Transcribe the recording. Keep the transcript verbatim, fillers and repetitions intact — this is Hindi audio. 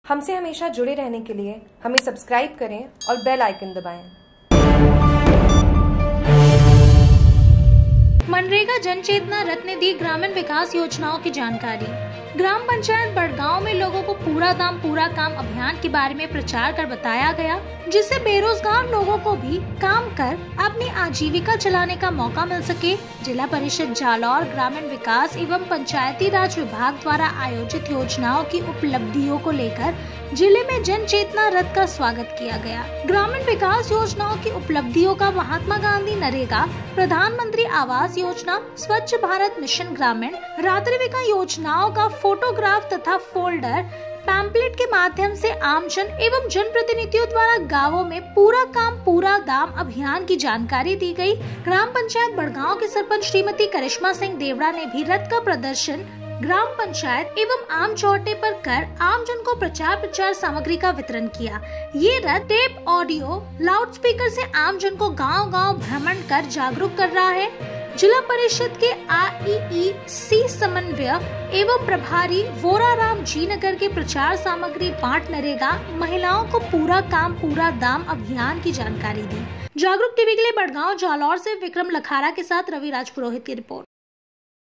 हमसे हमेशा जुड़े रहने के लिए हमें सब्सक्राइब करें और बेल आइकन दबाएं। मनरेगा जन चेतना रथ ने दी ग्रामीण विकास योजनाओं की जानकारी। ग्राम पंचायत बड़गांव में लोगों को पूरा दाम पूरा काम अभियान के बारे में प्रचार कर बताया गया, जिससे बेरोजगार लोगों को भी काम कर अपनी आजीविका चलाने का मौका मिल सके। जिला परिषद जालौर ग्रामीण विकास एवं पंचायती राज विभाग द्वारा आयोजित योजनाओं की उपलब्धियों को लेकर जिले में जन चेतना रथ का स्वागत किया गया। ग्रामीण विकास योजनाओं की उपलब्धियों का महात्मा गांधी नरेगा, प्रधानमंत्री आवास योजना, स्वच्छ भारत मिशन ग्रामीण, रात्रिविका योजनाओं का फोटोग्राफ तथा फोल्डर पैम्पलेट के माध्यम से आमजन एवं जनप्रतिनिधियों द्वारा गांवों में पूरा काम पूरा दाम अभियान की जानकारी दी गई। ग्राम पंचायत बड़गांव के सरपंच श्रीमती करिश्मा सिंह देवड़ा ने भी रथ का प्रदर्शन ग्राम पंचायत एवं आम चौटे पर कर आमजन को प्रचार प्रचार सामग्री का वितरण किया। ये रथ टेप, ऑडियो, लाउडस्पीकर से आमजन को गांव गांव भ्रमण कर जागरूक कर रहा है। जिला परिषद के आई ई सी समन्वय एवं प्रभारी वोराराम जी नगर के प्रचार सामग्री बांट नरेगा महिलाओं को पूरा काम पूरा दाम अभियान की जानकारी दी। जागरूक टीवी के लिए बड़गांव जालौर से विक्रम लखारा के साथ रवि राज पुरोहित की रिपोर्ट।